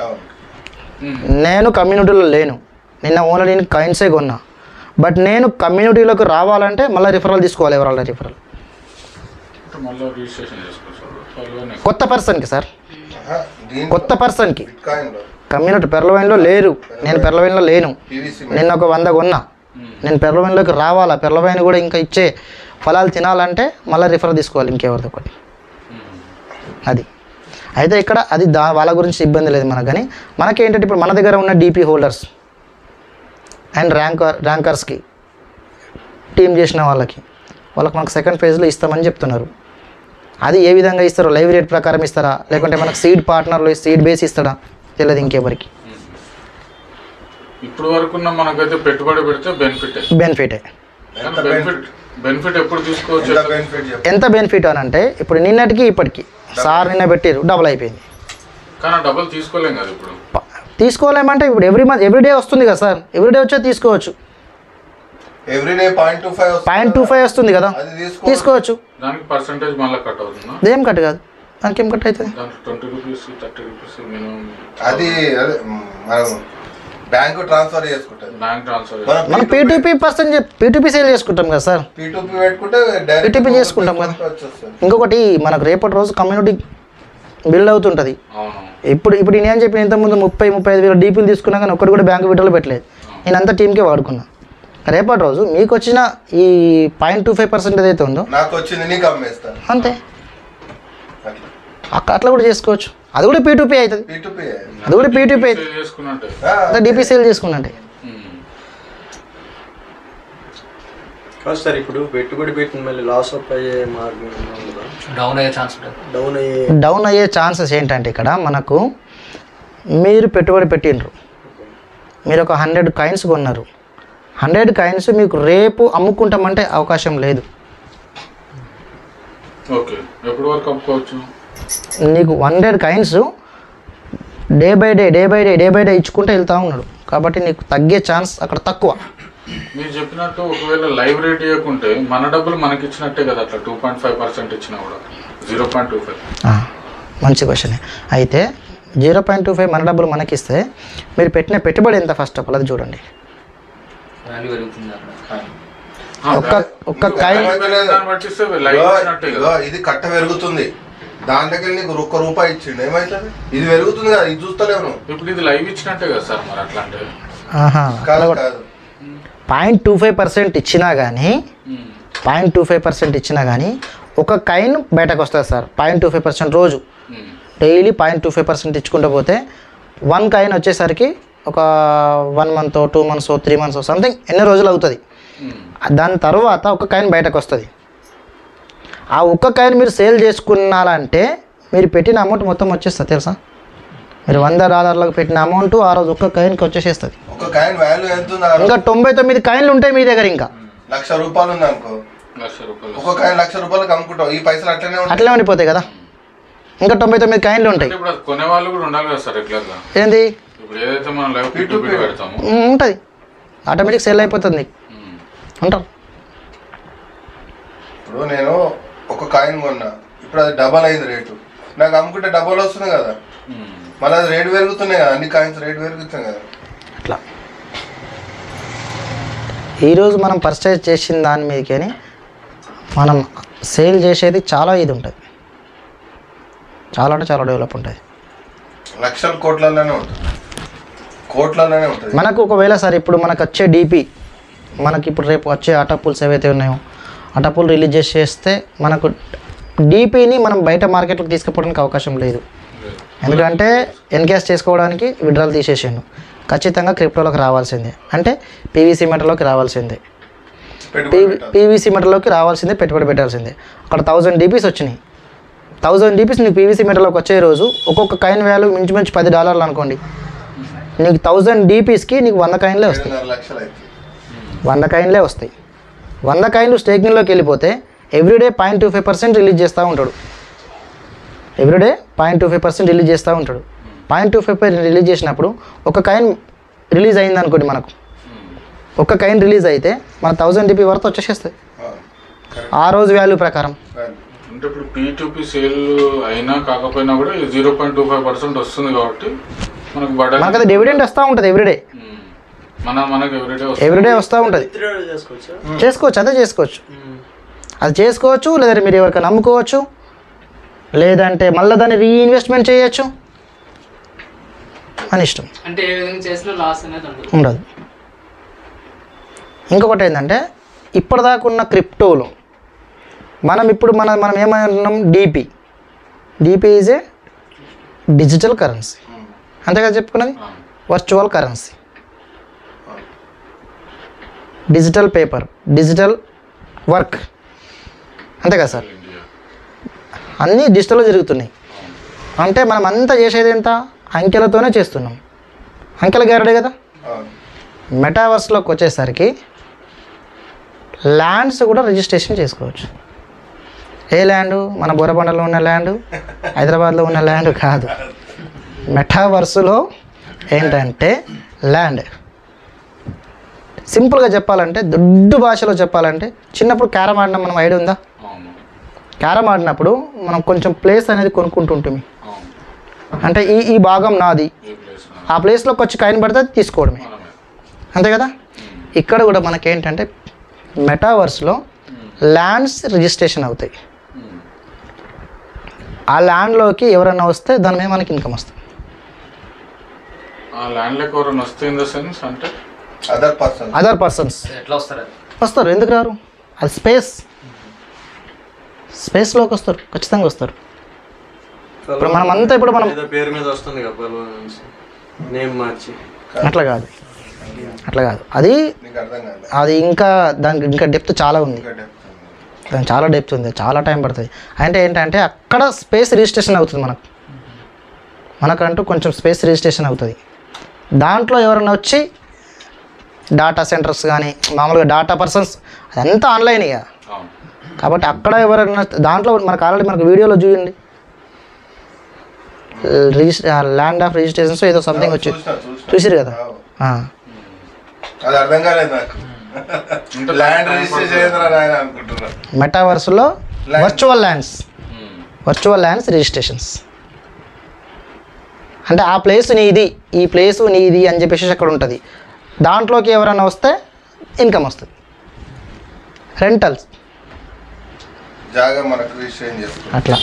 నేను కమ్యూనిటీలో లేను, నిన్న ఓన్లీ నేను కాయిన్సే కొన్నా, బట్ నేను కమ్యూనిటీలోకి రావాలంటే మళ్ళీ రిఫరల్ తీసుకోవాలి, ఎవరాల రిఫరల్.
అంటే మళ్ళీ రిజిస్ట్రేషన్ చేసుకోవచ్చు
కొత్త పర్సన్కి సార్,
దీంట్లో
కొత్త పర్సన్కి.
బిట్కాయిన్లో
కమ్యూనిటీ పెర్లవైన్లో లేరు, నేను పెర్లవైన్లో లేను,
పీవీసీ
నిన్న ఒక 100 కొన్నా, నేను పెర్లవైన్లోకి రావాలా, పెర్లవైన్ కూడా ఇంకా ఇచ్చే ఫలాలు తినాలంటే మళ్ళీ రిఫర్ తీసుకోవాలి ఇంకెవరిది ఒకటి. అది అయితే ఇక్కడ అది వాళ్ళ గురించి ఇబ్బంది లేదు మనకు. కానీ మనకేంటంటే ఇప్పుడు మన దగ్గర ఉన్న డీపీ హోల్డర్స్ అండ్ ర్యాంకర్స్కి టీమ్ చేసిన వాళ్ళకి మనకు సెకండ్ ఫేజ్లో ఇస్తామని చెప్తున్నారు. అది ఏ విధంగా ఇస్తారో, లైవ్ రేట్ ప్రకారం ఇస్తారా, లేకుంటే మనకు సీడ్ పార్ట్నర్లో సీడ్ బేస్ ఇస్తాడా తెలియదు ఇంకెవరికి.
ఇప్పుడు వరకు మనకైతే పెట్టుబడి పెడితే
బెనిఫిటే.
బెనిఫిట్ ఎప్పుడు తీసుకోవచ్చు?
ఎంత బెనిఫిట్ అని అంటే ఇప్పుడు నిన్నటికి ఇప్పటికి సార్ నిన్న పెట్టారు డబుల్ అయిపోయింది.
కానీ డబుల్ తీసుకోలేం కదా ఇప్పుడు.
తీసుకోలేమంటే ఇప్పుడు ఎవ్రీడే వస్తుంది కదా సార్, ఎవ్రీడే వచ్చే తీసుకోవచ్చు.
ఎవ్రీడే
0.25 వస్తుంది కదా, తీసుకోవచ్చు.
దానికి పర్సెంటేజ్ మళ్ళీ కట్ అవుతుందా?
ఏం కట్ కాదు, దానికి ఏం కట్ అవుతుంది.
దానికి 20 రూపీస్ 30 రూపీస్ మినిమం
అది మనం బ్యాంకు ట్రాన్స్ఫర్ చేసుకుంటారు.
బ్యాంక్ ట్రాన్స్ఫర్
మనం P2P సేల్ చేసుకుంటాం కదా సార్,
P2P పెట్టుకుంటే
P2P చేసుకుంటాం కదా. ఇంకొకటి మనకు రేపటి రోజు కమ్యూనిటీ బిల్డ్ అవుతుంటుంది. ఇప్పుడు నేను చెప్పిన ఇంతకుముందు 30-35 వేల డీపీలు తీసుకున్నా కానీ ఒక్కటి కూడా బ్యాంకు విడ్రాలో పెట్టలేదు, నేను అంతా టీంకే వాడుకున్నా. రేపటి రోజు మీకు వచ్చిన ఈ 0.25% ఏదైతే ఉందో
నాకు వచ్చింది నీకు అమ్మేస్తాను
అంతే. అట్లా కూడా చేసుకోవచ్చు, అది కూడా P2P అవుతుంది. అది కూడా P2P అవుతుంది, డీపీ సేల్ చేసుకున్నట్టే.
సార్ ఇప్పుడు పెట్టుబడి పెట్టిన మళ్ళీ లాస్ అయ్యే మార్గం,
డౌన్ అయ్యే ఛాన్సెస్ ఏంటంటే ఇక్కడ మనకు మీరు పెట్టుబడి పెట్టినరు, మీరు ఒక 100 కాయిన్స్ కొన్నారు, 100 కాయిన్స్ మీకు రేపు అమ్ముకుంటామంటే అవకాశం లేదు.
ఓకే, ఎప్పటి వరకు అమ్ముకోవచ్చు?
నీకు 100 కాయిన్స్ డే బై డే ఇచ్చుకుంటూ వెళ్తూ ఉన్నాడు, కాబట్టి నీకు తగ్గే ఛాన్స్ అక్కడ తక్కువ.
మీరు చెప్పినట్టు ఒకవేళ లైవ్ రేట్ ఇవ్వకుంటే మన డబ్బులు మనకి ఇచ్చినట్టే కదా, అట్లా 2.5% ఇచ్చినా కూడా 0.25.
మంచి క్వశ్చన్. అయితే 0.25 మన డబ్బులు మనకి ఇస్తే మీరు పెట్టిన పెట్టుబడి ఎంత ఫస్ట్ ఆఫ్ ఆల్ అది చూడండి. ఒక్క కాయిన్
ఇది కట్ట పెరుగుతుంది, దాంట్లోకి నీకు ₹1 ఇచ్చిండు ఏమైతుంది, ఇది పెరుగుతుంది కదా, ఇది చూస్తలేము.
ఇప్పుడు ఇది లైవ్ ఇచ్చినట్టే కదా సార్, మరి అట్లా అంటే
0.25% ఇచ్చినా కానీ 0.25% ఇచ్చినా కానీ ఒక కాయిన్ బయటకు వస్తుంది సార్. 0.25% రోజు డైలీ 0.25% ఇచ్చుకుంటూ పోతే 1 కాయిన్ వచ్చేసరికి ఒక 1 మంత్ 2 మంత్స్ 3 మంత్స్ సంథింగ్ ఎన్ని రోజులు అవుతుంది. దాని తర్వాత ఒక కాయిన్ బయటకు వస్తుంది. ఆ ఒక్క కాయిన్ మీరు సేల్ చేసుకున్నారంటే మీరు పెట్టిన అమౌంట్ మొత్తం వచ్చేస్తుంది తెలుసా. మీరు $100 పెట్టిన అమౌంట్ ఆ రోజు ఒక్క కాయిన్కి వచ్చేసేస్తుంది. ఇంకా 99 కాయిన్లు ఉంటాయి మీ దగ్గర, ఇంకా
₹1,00,000 ఉంది అనుకో, ఒక కాయిన్ ₹1,00,000 అమ్ముకుంటావు, ఈ పైసలు అట్లనే ఉండిపోతాయి కదా. ఇంకా 99 కాయిన్లు ఉంటాయి.
కొనే వాళ్ళు కూడా ఉండాలి కదా సార్ రెగ్యులర్గా.
ఏంది ఉంటుంది, ఆటోమేటిక్ సేల్ అయిపోతుంది అంటారు.
ఇప్పుడు నేను ఒక కాయిన్ కొన్నా, ఇప్పుడు అది డబల్ అయింది రేటు, నాకు అమ్ముకుంటే డబల్ వస్తుంది కదా, మళ్ళీ అది రేటు పెరుగుతున్నాయి కదా, అన్ని కాయిన్స్ రేటు పెరుగుతున్నాయి కదా.
అట్లా ఈరోజు మనం పర్చేజ్ చేసిన దాని మీదకని మనం సేల్ చేసేది చాలా ఇది ఉంటుంది, చాలా అంటే చాలా డెవలప్ ఉంటుంది.
లక్షల కోట్లలోనే ఉంటుంది
మనకు. ఒకవేళ సార్ ఇప్పుడు మనకు వచ్చే డీపీ, మనకి ఇప్పుడు రేపు వచ్చే అటాపూల్స్ ఏవైతే ఉన్నాయో అటాపూల్ రిలీజ్ చేస్తే మనకు డీపీని మనం బయట మార్కెట్లోకి తీసుకుపోవడానికి అవకాశం లేదు. ఎందుకంటే ఎన్కాష్ చేసుకోవడానికి విడ్రాల్ తీసేసాను, ఖచ్చితంగా క్రిప్టోలోకి రావాల్సిందే, అంటే పీవీసీ మెటల్లోకి రావాల్సిందే, పీవీసీ మెటల్లోకి రావాల్సిందే, పెట్టుబడి పెట్టాల్సిందే. అక్కడ 1000 డీపీస్ వచ్చినాయి, 1000 డీపీస్ నీకు పీవీసీ మెటల్లోకి వచ్చే రోజు ఒక్కొక్క కాయిన్ వాల్యూ మించుమించు $10 అనుకోండి, నీకు 1000 డీపీస్కి నీకు 100 కాయిన్లే వస్తాయి, 100 కాయిన్లే వస్తాయి. 100 కాయిన్లు స్టేకింగ్లోకి వెళ్ళిపోతే ఎవ్రీడే 0.25% రిలీజ్ చేస్తూ ఉంటాడు, ఎవ్రీడే 0.25% రిలీజ్ చేస్తూ ఉంటాడు. 0.25% రిలీజ్ చేసినప్పుడు ఒక కాయిన్ రిలీజ్ అయింది అనుకోండి, మనకు ఒక కాయిన్ రిలీజ్ అయితే మన 1000 డీపీ వర్త్ వచ్చేసేస్తుంది ఆ రోజు వాల్యూ ప్రకారం.
అంటే ఇప్పుడు P2P సేల్ అయినా కాకపోయినా కూడా 0.25% వస్తుంది కాబట్టి
మనకు అది డివిడెండ్ వస్తూ ఉంటుంది ఎవ్రీడే, మనకు ఎవ్రీడే వస్తూ ఉంటుంది. చేసుకోవచ్చు, అదే చేసుకోవచ్చు. అది చేసుకోవచ్చు, లేదంటే మీరు ఎవరికైనా అమ్ముకోవచ్చు, లేదంటే మళ్ళీ దాన్ని రీఇన్వెస్ట్మెంట్ చేయొచ్చు, అని ఇష్టం.
అంటే ఏ విధంగా చేసినా లాస్ అనేది
ఉండదు. ఇంకొకటి ఏంటంటే ఇప్పటిదాకా ఉన్న క్రిప్టోలో మనం ఏమంటున్నాం, DP is a digital currency, అంతే కదా చెప్పుకున్నది. Virtual currency, digital paper, digital work, అంతే కదా సార్. అన్నీ డిజిటల్లో జరుగుతున్నాయి. అంటే మనం అంతా చేసేది ఎంత, అంకెలతోనే చేస్తున్నాం. అంకెల గ్యారెడే కదా. మెటావర్స్లోకి వచ్చేసరికి ల్యాండ్స్ కూడా రిజిస్ట్రేషన్ చేసుకోవచ్చు. ఏ ల్యాండు, మన బోరబండలో ఉన్న ల్యాండు, హైదరాబాద్లో ఉన్న ల్యాండ్ కాదు. మెటావర్స్లో ఏంటంటే ల్యాండ్, సింపుల్గా చెప్పాలంటే, దొడ్డు భాషలో చెప్పాలంటే, చిన్నప్పుడు క్యారమ్ ఆడినాం, మనం ఐడియా ఉందా? క్యారమ్ ఆడినప్పుడు మనం కొంచెం ప్లేస్ అనేది కొనుక్కుంటుంటుంది. అంటే ఈ భాగం నాది, ఆ ప్లేస్లోకి వచ్చి కాయిన్ పడితే తీసుకోవడమే, అంతే కదా. ఇక్కడ కూడా మనకేంటంటే మెటావర్స్లో ల్యాండ్స్ రిజిస్ట్రేషన్ అవుతాయి. ఆ ల్యాండ్లోకి ఎవరైనా వస్తే దాని మీద మనకి ఇన్కమ్ వస్తుంది.
ఆ ల్యాండ్లోకి ఎవరైనా వస్తే ఇన్ ద సెన్స్ అంటే
అదర్ పర్సన్స్
ఎట్లా వస్తారు?
వస్తారు, ఎందుకు రారు? అది స్పేస్లోకి వస్తారు, ఖచ్చితంగా వస్తారు. ఇప్పుడు మనమంతా మనం
పేరు మీద వస్తుంది కదా నేమ్ మార్చి,
అట్లా కాదు అది ఇంకా దానికి ఇంకా డెప్త్ చాలా ఉంది, దానికి చాలా డెప్త్ ఉంది, చాలా టైం పడుతుంది. అంటే ఏంటంటే అక్కడ స్పేస్ రిజిస్ట్రేషన్ అవుతుంది, మనకంటూ కొంచెం స్పేస్ రిజిస్ట్రేషన్ అవుతుంది. దాంట్లో ఎవరైనా వచ్చి డాటా సెంటర్స్ కానీ మామూలుగా డాటా పర్సన్స్ అదంతా ఆన్లైన్ ఇక. కాబట్టి అక్కడ ఎవరైనా దాంట్లో మనకు వీడియోలో చూడండి, ల్యాండ్ ఆఫ్ రిజిస్ట్రేషన్స్ ఏదో సంథింగ్ వచ్చి చూసిరు కదా. మెటావర్స్లో వర్చువల్ ల్యాండ్స్ రిజిస్ట్రేషన్స్ అంటే ఆ ప్లేస్ నీది, ఈ ప్లేస్ నీది అని చెప్పేసి అక్కడ ఉంటుంది. దాంట్లోకి ఎవరైనా వస్తే ఇన్కమ్ వస్తుంది. రెంటల్స్ అట్లా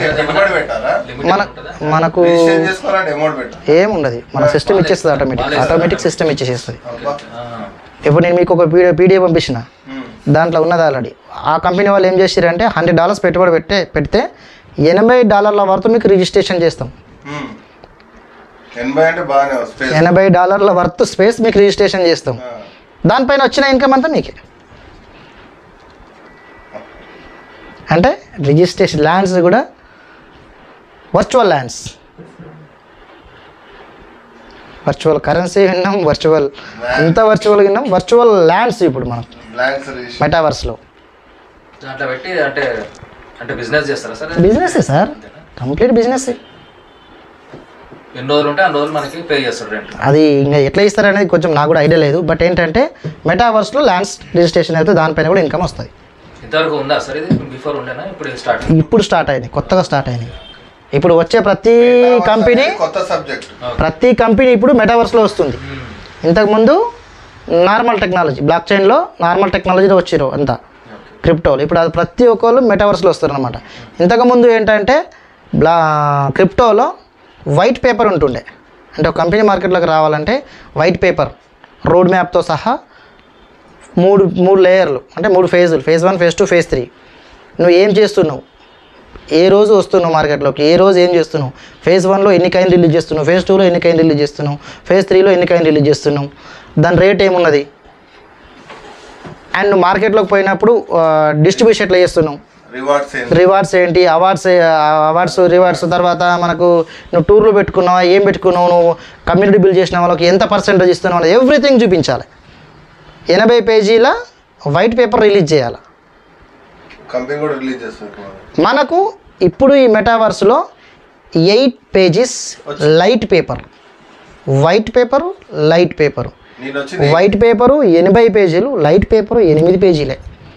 మనకు ఏముండదు, మన సిస్టమ్ ఇచ్చేస్తుంది, ఆటోమేటిక్ సిస్టమ్ ఇచ్చేసేస్తుంది. ఇప్పుడు నేను మీకు ఒక పీడిఎఫ్ పంపించిన, దాంట్లో ఉన్నది ఆల్రెడీ. ఆ కంపెనీ వాళ్ళు ఏం చేసారంటే $100 పెట్టుబడి పెడితే $80 వరకు మీకు రిజిస్ట్రేషన్ చేస్తాం. $80 వర్త్ స్పేస్ మీకు రిజిస్ట్రేషన్ చేస్తాం. దానిపైన వచ్చిన ఇన్కమ్ అంతా మీకే. అంటే రిజిస్ట్రేషన్ ల్యాండ్స్ కూడా వర్చువల్ ల్యాండ్స్, వర్చువల్ కరెన్సీ విన్నాం, వర్చువల్ అంతా వర్చువల్ విన్నాం, వర్చువల్ ల్యాండ్స్ ఇప్పుడు మనం మెటావర్స్లో
దాంట్లో పెట్టి అంటే బిజినెస్ చేస్తారా సార్?
బిజినెస్సే సార్, కంప్లీట్ బిజినెస్.
ఎన్ని రోజులు ఉంటే అన్ని రోజులు మనకి పే చేస్తారు రెంట్.
అది ఇంకా ఎట్లా ఇస్తారనేది కొంచెం నాకు కూడా ఐడియా లేదు. బట్ ఏంటంటే మెటావర్స్లో ల్యాండ్స్ రిజిస్ట్రేషన్ అయితే దానిపైన కూడా ఇన్కమ్ వస్తుంది.
ఇంతవరకు ఉందా సార్ ఇది? బిఫోర్ ఉండేనా?
ఇప్పుడు స్టార్ట్ అయినాయి, కొత్తగా స్టార్ట్ అయినాయి. ఇప్పుడు వచ్చే ప్రతి కంపెనీ ఇప్పుడు మెటావర్స్లో వస్తుంది. ఇంతకుముందు నార్మల్ టెక్నాలజీ, బ్లాక్ చైన్లో నార్మల్ టెక్నాలజీలో వచ్చారు అంతా క్రిప్టోలు. ఇప్పుడు అది ప్రతి ఒక్కళ్ళు మెటావర్స్లో వస్తారనమాట. ఇంతకుముందు ఏంటంటే క్రిప్టోలో వైట్ పేపర్ ఉంటుండే. అంటే ఒక కంపెనీ మార్కెట్లోకి రావాలంటే వైట్ పేపర్, రోడ్ మ్యాప్తో సహా మూడు లేయర్లు, అంటే 3 ఫేజులు, ఫేజ్ 1, ఫేజ్ 2, ఫేజ్ 3. నువ్వు ఏం చేస్తున్నావు, ఏ రోజు వస్తున్నావు మార్కెట్లోకి, ఏ రోజు ఏం చేస్తున్నావు, ఫేజ్ 1లో ఎన్ని కాయిన్ రిలీజ్ చేస్తున్నావు, ఫేజ్ 2లో ఎన్ని కాయిన్ రిలీజ్ చేస్తున్నావు, ఫేజ్ 3లో ఎన్ని కాయిన్ రిలీజ్ చేస్తున్నావు, దాని రేట్ ఏమున్నది, అండ్ మార్కెట్లోకి పోయినప్పుడు డిస్ట్రిబ్యూషన్ ఎట్లా చేస్తున్నావు, రివార్డ్స్ ఏంటి, అవార్డ్స్ రివార్డ్స్, తర్వాత మనకు నువ్వు టూర్లు పెట్టుకున్నావా, ఏం పెట్టుకున్నావు, నువ్వు కమ్యూనిటీ బిల్డ్ చేసిన వాళ్ళకి ఎంత పర్సెంటేజ్ ఇస్తున్నావు అనేది ఎవ్రీథింగ్ చూపించాలి. 80 పేజీల వైట్ పేపర్ రిలీజ్ చేయాలి. మనకు ఇప్పుడు ఈ మెటావర్స్లో 8 pages light paper, white paper, light paper, white paper 80 పేజీలు, లైట్ పేపరు 8 పేజీలే.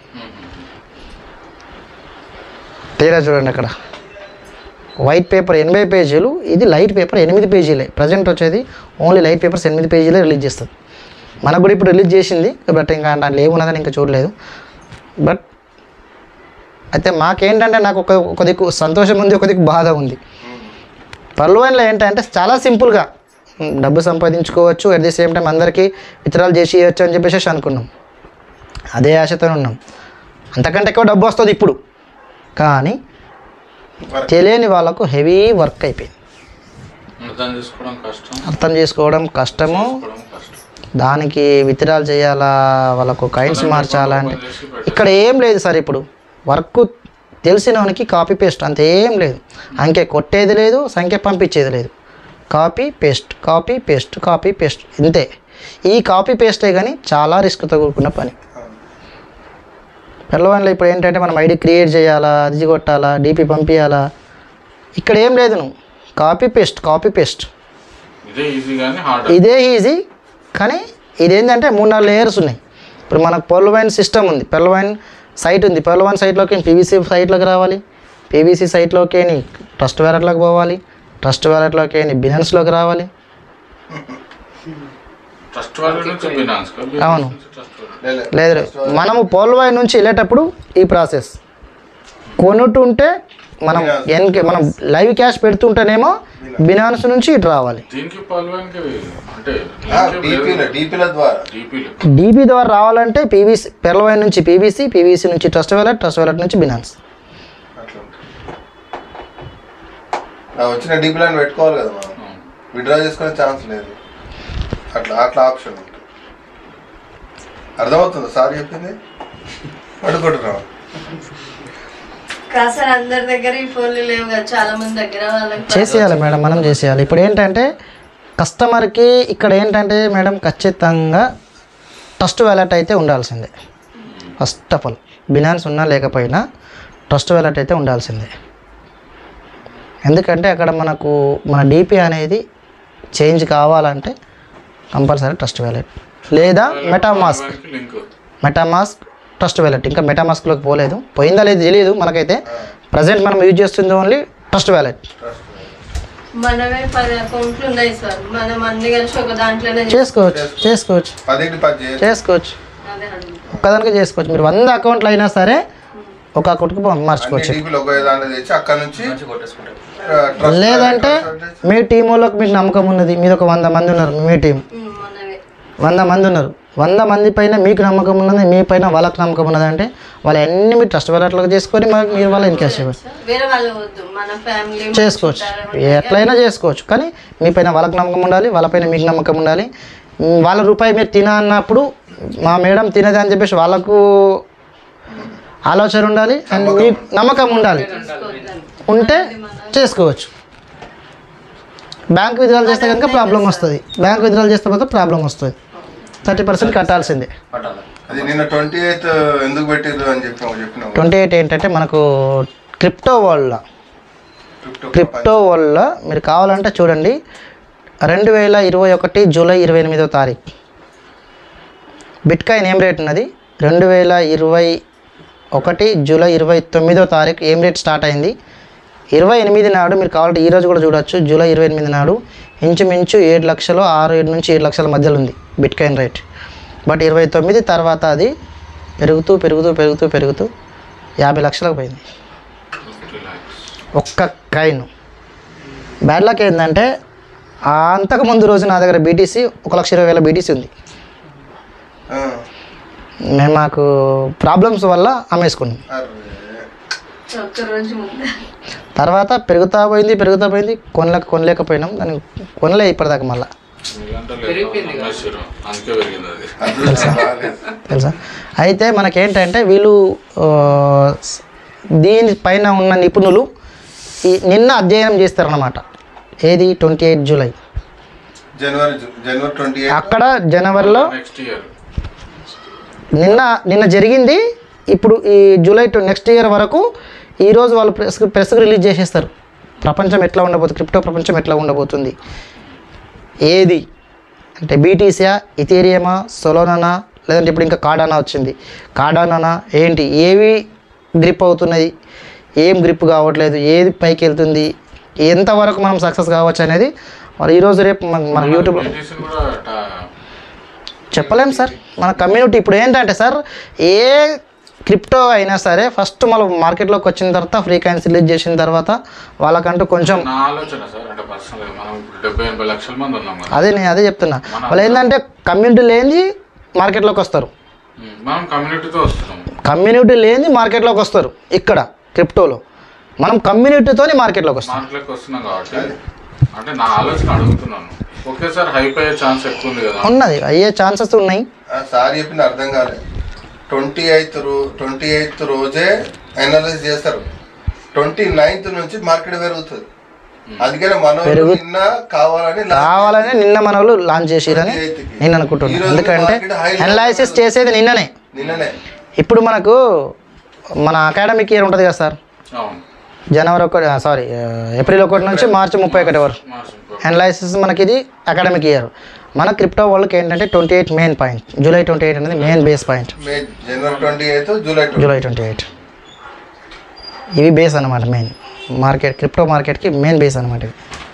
తేడా చూడండి అక్కడ, వైట్ పేపర్ 80 పేజీలు, ఇది లైట్ పేపర్ 8 పేజీలే. ప్రజెంట్ వచ్చేది ఓన్లీ లైట్ పేపర్స్ 8 పేజీలే రిలీజ్ చేస్తుంది. మనకు కూడా ఇప్పుడు రిలీజ్ చేసింది, బట్ ఇంకా దాంట్లో ఏమున్నదని ఇంకా చూడలేదు. బట్ అయితే మాకేంటంటే నాకు ఒక దిక్కు సంతోషం ఉంది, ఒక దిక్కు బాధ ఉంది. పర్లోవైన్లో ఏంటంటే చాలా సింపుల్గా డబ్బు సంపాదించుకోవచ్చు, అట్ ది సేమ్ టైం అందరికీ విత్డ్రాల్ చేసి ఇవ్వచ్చు అని చెప్పేసి అనుకున్నాం. అదే ఆశతో ఉన్నాం. అంతకంటే ఎక్కువ డబ్బు వస్తుంది ఇప్పుడు. కానీ తెలియని వాళ్ళకు హెవీ వర్క్ అయిపోయింది. అర్థం చేసుకోవడం కష్టము. దానికి విత్డ్రాల్ చేయాలా, వాళ్ళకు కాయిన్స్ మార్చాలా అంటే ఇక్కడ ఏం లేదు సార్. ఇప్పుడు వర్క్ తెలిసినవానికి కాపీ పేస్ట్ అంతేం లేదు. అంకె కొట్టేది లేదు, సంఖ్య పంపించేది లేదు. Copy paste, copy paste, copy paste ఇంతే. ఈ కాపీ పేస్టే కానీ చాలా రిస్క్తో కూడుకున్న పని. పిల్లవాళ్ళు ఇప్పుడు ఏంటంటే మనం ఐడి క్రియేట్ చేయాలా, అది కొట్టాలా, డీపీ పంపించాలా. ఇక్కడ ఏం లేదు, నువ్వు కాపీ పేస్ట్, కాపీ పేస్ట్ ఇదే ఈజీ. కానీ ఇదేంటంటే 3-4 లేయర్స్ ఉన్నాయి. ఇప్పుడు మనకు పర్లోవైన్ సిస్టమ్ ఉంది, పర్లోవైన్ సైట్ ఉంది. పర్లోవైన్ సైట్లోకి పీవీసీ సైట్లోకి రావాలి, పీవీసీ సైట్లోకి ట్రస్ట్ వ్యాలెట్లోకి పోవాలి, ట్రస్ట్ వ్యాలెట్లోకి బినాన్స్లోకి రావాలి. అవును, లేదు మనము పర్లోవైన్ నుంచి వెళ్ళేటప్పుడు ఈ ప్రాసెస్ కొనుట్టుంటే మనం మనం లైవ్ క్యాష్ పెడుతుంటేనేమో బినాన్స్ నుంచి ఇటు రావాలి. డీపీ ద్వారా రావాలంటే పీవీసీ పర్లోవైన్ నుంచి పీవీసీ, పీవీసీ నుంచి ట్రస్ట్ వ్యాలెట్, ట్రస్ట్ వ్యాలెట్ నుంచి బినాన్స్.
వచ్చిన డీపీ లైన్ పెట్టుకోవాలి కదా, మనం విత్డ్రా చేసుకునే ఛాన్స్ లేదు. అట్లా ఆప్షన్ ఉంటుంది. అర్థమవుతుంది సార్ చెప్పింది? పడుకుంటున్నాం
అందరి దగ్గర ఈ ఫోన్లు లేవు కదా, చాలా మంది దగ్గర
చేసేయాలి మేడం, మనం చేసేయాలి. ఇప్పుడు ఏంటంటే కస్టమర్కి ఇక్కడ ఏంటంటే మేడం ఖచ్చితంగా ట్రస్ట్ వ్యాలెట్ అయితే ఉండాల్సిందే. ఫస్ట్ ఆఫ్ ఆల్ బినాన్స్ ఉన్నా లేకపోయినా ట్రస్ట్ వ్యాలెట్ అయితే ఉండాల్సిందే. ఎందుకంటే అక్కడ మనకు మన డీపీ అనేది చేంజ్ కావాలంటే కంపల్సరీ ట్రస్ట్ వ్యాలెట్ లేదా మెటామాస్క్ ట్రస్ట్ వ్యాలెట్. ఇంకా మెటామాస్క్లోకి పోలేదు, పోయిందా లేదు తెలియదు మనకైతే. ప్రజెంట్ మనం యూజ్ చేస్తుంది ఓన్లీ ట్రస్ట్ వ్యాలెట్.
మనమే 10 అకౌంట్లు ఉన్నాయి సార్, మనం అన్ని కలిసి ఒక దాంట్లోనే
చేసుకోవచ్చు. ఒక్కదానికి చేసుకోవచ్చు. మీరు 100 అకౌంట్లు అయినా సరే ఒక అకౌంట్కి మార్చుకోవచ్చు. లేదంటే మీ టీం వాళ్ళకి మీకు నమ్మకం ఉన్నది, మీరు ఒక 100 మంది ఉన్నారు, మీ టీం 100 మంది ఉన్నారు, 100 మంది పైన మీకు నమ్మకం ఉన్నది, మీ పైన వాళ్ళకి నమ్మకం ఉన్నది అంటే వాళ్ళు అన్ని మీరు ట్రస్ట్ వ్యాలెట్లోకి చేసుకొని మీరు వాళ్ళ ఇన్కాష్ చేసుకోవచ్చు. ఎట్లయినా చేసుకోవచ్చు. కానీ మీ పైన వాళ్ళకి నమ్మకం ఉండాలి, వాళ్ళపైన మీకు నమ్మకం ఉండాలి. వాళ్ళ రూపాయి మీరు తిన అన్నప్పుడు మా మేడం తినది అని చెప్పేసి వాళ్ళకు ఆలోచన ఉండాలి అండ్ మీకు నమ్మకం ఉండాలి. ఉంటే చేసుకోవచ్చు. బ్యాంక్ విత్డ్రాల్ చేస్తే కనుక ప్రాబ్లం వస్తుంది. బ్యాంక్ విత్డ్రాల్ చేస్తే మాత్రం ప్రాబ్లం వస్తుంది. 30% కట్టాల్సిందే. 28 ఏంటంటే మనకు క్రిప్టో వరల్డ్లో మీరు కావాలంటే చూడండి, 2021 జూలై 28వ తారీఖు బిట్కాయిన్ ఏం రేట్ ఉన్నది, 2021 జూలై 29వ తారీఖు ఏం రేట్ స్టార్ట్ అయింది. 28 నాడు మీరు కావాలంటే ఈరోజు కూడా చూడవచ్చు. జూలై 28 నాడు ఇంచుమించు 7 లక్షలు 6 నుంచి 7 లక్షల మధ్యలో ఉంది బిట్కాయిన్ రేట్. బట్ 29 తర్వాత అది పెరుగుతూ 50 లక్షలకు పోయింది ఒక్క కాయిన్. బ్యాడ్ లక్ ఏంటంటే అంతకుముందు రోజు నా దగ్గర బీటీసీ 1,20,000 బీటీసీ ఉంది. మేము మాకు ప్రాబ్లమ్స్ వల్ల అమ్మేసుకున్నాం. తర్వాత పెరుగుతా పోయింది కొనలేకపోయినాం. దాన్ని కొనలే ఇప్పటిదాకా మళ్ళీ తెలుసా. అయితే మనకేంటంటే వీళ్ళు దీనిపైన ఉన్న నిపుణులు నిన్న అధ్యయనం చేస్తారన్నమాట. ఏది 28 జూలై అక్కడ జనవరిలో నిన్న జరిగింది. ఇప్పుడు ఈ జూలై నెక్స్ట్ ఇయర్ వరకు ఈరోజు వాళ్ళు ప్రెస్కి రిలీజ్ చేసేస్తారు. ప్రపంచం ఎట్లా ఉండబోతుంది, క్రిప్టో ప్రపంచం ఎట్లా ఉండబోతుంది, ఏది అంటే బీటీసీయా, ఇథీరియంమా, సోలానా, లేదంటే ఇప్పుడు ఇంకా కార్డానా వచ్చింది. కార్డానా ఏంటి, ఏవి గ్రిప్ అవుతున్నది, ఏం గ్రిప్ కావట్లేదు, ఏది పైకి వెళ్తుంది, ఎంతవరకు మనం సక్సెస్ కావచ్చు అనేది వాళ్ళు ఈరోజు రేపు మన యూట్యూబ్లో చెప్పలేం సార్. మన కమ్యూనిటీ ఇప్పుడు ఏంటంటే సార్, ఏ క్రిప్టో అయినా సరే ఫస్ట్ మనం మార్కెట్లోకి వచ్చిన తర్వాత ఫ్రీ కాయిన్స్ రిలీజ్ చేసిన తర్వాత వాళ్ళకంటూ కొంచెం
నా ఆలోచన సార్ అంటే పర్సనల్ మనం ఇప్పుడు 70-80 లక్షల మంది ఉన్నాం కదా
అదే నేను అదే చెప్తున్నా వాళ్ళు ఏంటంటే కమ్యూనిటీ లేనిది మార్కెట్లోకి వస్తారు,
మనం కమ్యూనిటీతో వస్తున్నాం.
కమ్యూనిటీ లేనిది మార్కెట్లోకి వస్తారు. ఇక్కడ క్రిప్టోలో మనం కమ్యూనిటీతోని మార్కెట్లోకి వస్తాం.
మార్కెట్లోకి వస్తున్నాం కాబట్టి అంటే నా ఆలోచన అడుగుతున్నాను. ఒకేసారి హైప్ అయ్యే ఛాన్స్ ఎక్కువ ఉంది కదా.
ఉన్నది, అయ్యే ఛాన్సెస్ ఉన్నాయి.
సార్ చెప్పింది అర్థం కాలేదు. 28th రోజే అనలైజ్ చేస్తారు, 29th నుంచి మార్కెట్ పెరుగుతుంది. అందుకనే మనం నిన్న
కావాలని నిన్న మన వాళ్ళు లాంచ్ చేసిరని నేను అనుకుంటున్నాను. ఎందుకంటే అనలైసిస్ చేసేది నిన్ననే. ఇప్పుడు మనకు మన అకాడమిక్ ఇయర్ ఉంటుంది కదా సార్,
అవును
జనవరి 1 ఏప్రిల్ 1 నుంచి మార్చి 31 వరకు అనలైసిస్ మనకి ఇది అకాడమిక్ ఇయర్. మన క్రిప్టో వాళ్ళకి ఏంటంటే 28 మెయిన్ పాయింట్, జూలై 28 అనేది మెయిన్ బేస్ పాయింట్.
జనవరి 28
జూలై 28 ఇవి బేస్ అనమాట, మెయిన్ మార్కెట్ క్రిప్టో మార్కెట్కి మెయిన్ బేస్ అనమాట.